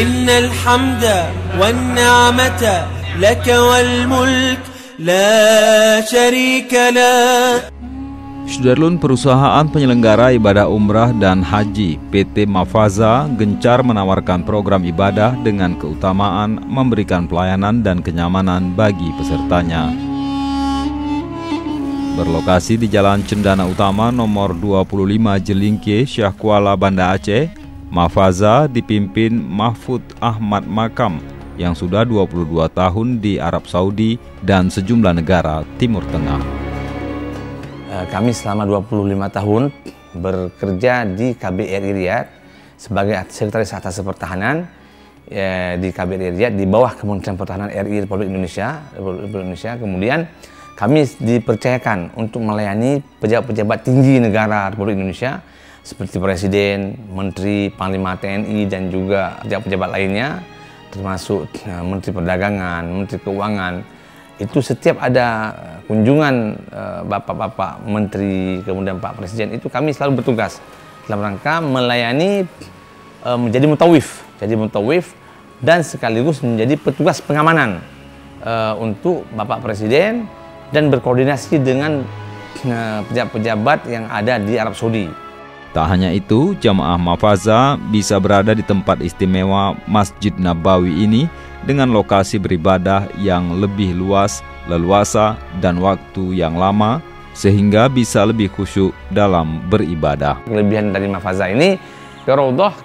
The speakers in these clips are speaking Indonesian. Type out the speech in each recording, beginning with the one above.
Innal hamda wan ni'mata laka wal mulk la syarika lak. Sudarlun, perusahaan penyelenggara ibadah umrah dan haji PT Mafaza gencar menawarkan program ibadah dengan keutamaan memberikan pelayanan dan kenyamanan bagi pesertanya. Berlokasi di Jalan Cendana Utama nomor 25 Jelingke, Syah Kuala, Banda Aceh, Mafaza dipimpin Mahfud Ahmad Makam yang sudah 22 tahun di Arab Saudi dan sejumlah negara Timur Tengah. Kami selama 25 tahun bekerja di KBRI Riyadh sebagai Sekretaris Atas Pertahanan di KBRI Riyadh di bawah Kementerian Pertahanan RI Republik Indonesia. Kemudian kami dipercayakan untuk melayani pejabat-pejabat tinggi negara Republik Indonesia seperti Presiden, Menteri, Panglima TNI dan juga pejabat-pejabat lainnya termasuk Menteri Perdagangan, Menteri Keuangan. Itu setiap ada kunjungan bapak-bapak menteri kemudian Pak Presiden, itu kami selalu bertugas dalam rangka melayani menjadi mutawif dan sekaligus menjadi petugas pengamanan untuk Bapak Presiden dan berkoordinasi dengan pejabat-pejabat yang ada di Arab Saudi. Tak hanya itu, jamaah Mafaza bisa berada di tempat istimewa Masjid Nabawi ini dengan lokasi beribadah yang lebih luas, leluasa, dan waktu yang lama, sehingga bisa lebih khusyuk dalam beribadah. Kelebihan dari Mafaza ini, ke Raudhah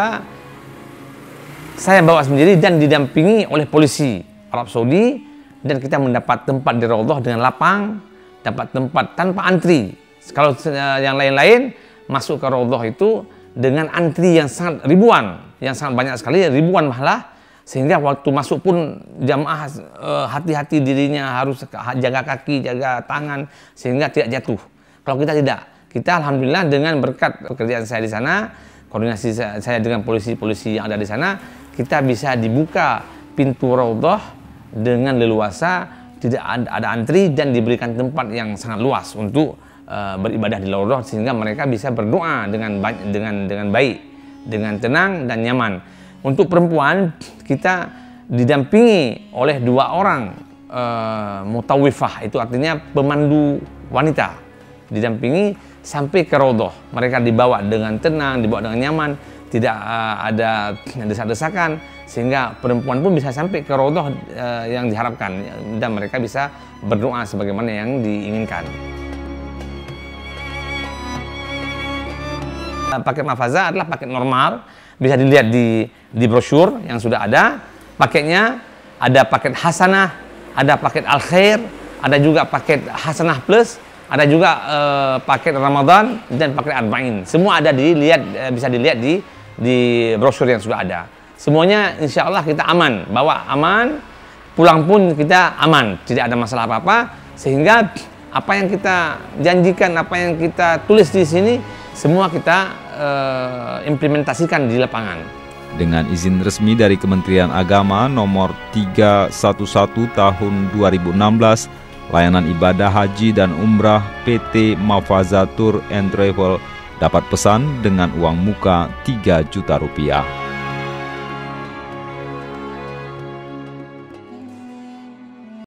saya bawa sendiri dan didampingi oleh polisi Arab Saudi, dan kita mendapat tempat di Raudhah dengan lapang, dapat tempat tanpa antri. Kalau yang lain-lain masuk ke Raudhah itu dengan antri yang sangat ribuan, yang sangat banyak sekali, ribuan malah, sehingga waktu masuk pun jamaah hati-hati dirinya, harus jaga kaki, jaga tangan, sehingga tidak jatuh. Kalau kita tidak, kita alhamdulillah dengan berkat pekerjaan saya di sana, koordinasi saya dengan polisi-polisi yang ada di sana, kita bisa dibuka pintu Raudhah dengan leluasa, tidak ada antri dan diberikan tempat yang sangat luas untuk beribadah di Raudhah, sehingga mereka bisa berdoa dengan baik, dengan tenang dan nyaman. Untuk perempuan, kita didampingi oleh 2 orang mutawifah, itu artinya pemandu wanita, didampingi sampai ke Raudhah. Mereka dibawa dengan tenang, dibawa dengan nyaman, tidak ada desak-desakan, sehingga perempuan pun bisa sampai ke Raudhah yang diharapkan, dan mereka bisa berdoa sebagaimana yang diinginkan. Paket Mafaza adalah paket normal, bisa dilihat di brosur yang sudah ada. Paketnya ada paket Hasanah, ada paket Al-Khair, ada juga paket Hasanah Plus, ada juga paket Ramadan dan paket Arba'in. Semua ada bisa dilihat di brosur yang sudah ada. Semuanya insya Allah kita aman, bawa aman, pulang pun kita aman, tidak ada masalah apa-apa, sehingga apa yang kita janjikan, apa yang kita tulis di sini, semua kita implementasikan di lapangan. Dengan izin resmi dari Kementerian Agama nomor 311 tahun 2016, layanan ibadah haji dan umrah PT Mafaza Tour and Travel dapat pesan dengan uang muka 3 juta rupiah.